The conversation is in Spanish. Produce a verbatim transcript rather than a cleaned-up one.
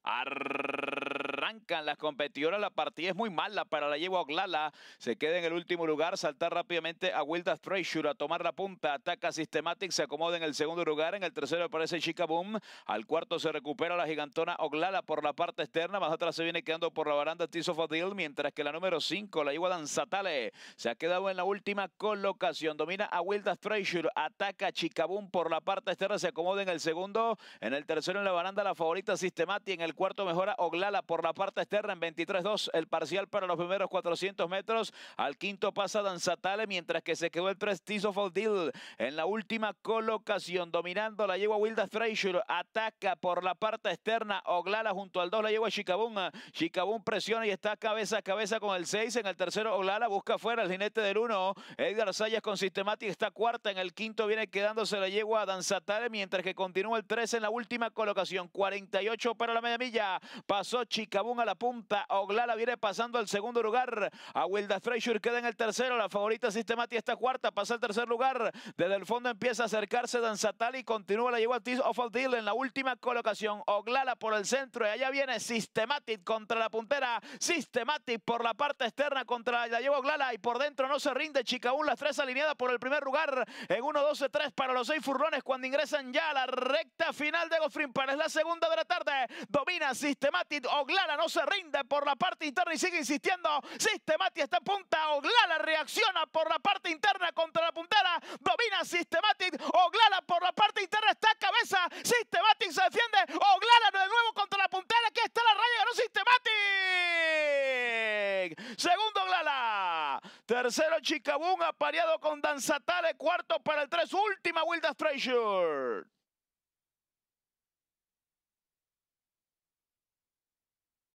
Arrancan las competidoras, la partida es muy mala para la yegua Oglala, se queda en el último lugar, saltar rápidamente a Wildas Treasure a tomar la punta, ataca Systematic, se acomoda en el segundo lugar, en el tercero aparece Chica Boom, al cuarto se recupera la gigantona Oglala por la parte externa, más atrás se viene quedando por la baranda Tears of a Deal, mientras que la número cinco, la yegua Danzatale, se ha quedado en la última colocación, domina a Wildas Treasure, ataca a Chica Boom por la parte externa, se acomoda en el segundo, en el tercero en la baranda la favorita Systematic, en el cuarto mejora Oglala por la parte externa en veintitrés dos, el parcial para los primeros cuatrocientos metros, al quinto pasa Danzatale, mientras que se quedó el Prestige of All Deal en la última colocación, dominando la yegua Wildas Treasure, ataca por la parte externa Oglala junto al dos la yegua Chicabún, Chicabún presiona y está cabeza a cabeza con el seis, en el tercero Oglala busca afuera el jinete del uno, Edgar Sayas con Systematic está cuarta, en el quinto viene quedándose la yegua Danzatale, mientras que continúa el tres en la última colocación, cuarenta y ocho para la media milla, pasó Chicabún a la punta, Oglala viene pasando al segundo lugar, a Wildas Treasure queda en el tercero, la favorita Systematic está cuarta, pasa al tercer lugar, desde el fondo empieza a acercarse Danzatale y continúa la yegua Tears of a Deal en la última colocación, Oglala por el centro y allá viene Systematic contra la puntera, Systematic por la parte externa contra la yegua Oglala y por dentro no se rinde Chicabún, las tres alineadas por el primer lugar en uno doce tres para los seis furlones cuando ingresan ya a la recta final de Gofrin para es la segunda de la tarde, domina Systematic, Oglala no se rinde por la parte interna y sigue insistiendo, Systematic está en punta, Oglala reacciona por la parte interna contra la puntera, domina Systematic, Oglala por la parte interna está a cabeza, Systematic se defiende, Oglala de nuevo contra la puntera, aquí está la raya, ganó Systematic, segundo Oglala, tercero Chicabún apareado con Danzatale, cuarto para el tres, última Wildas Treasure.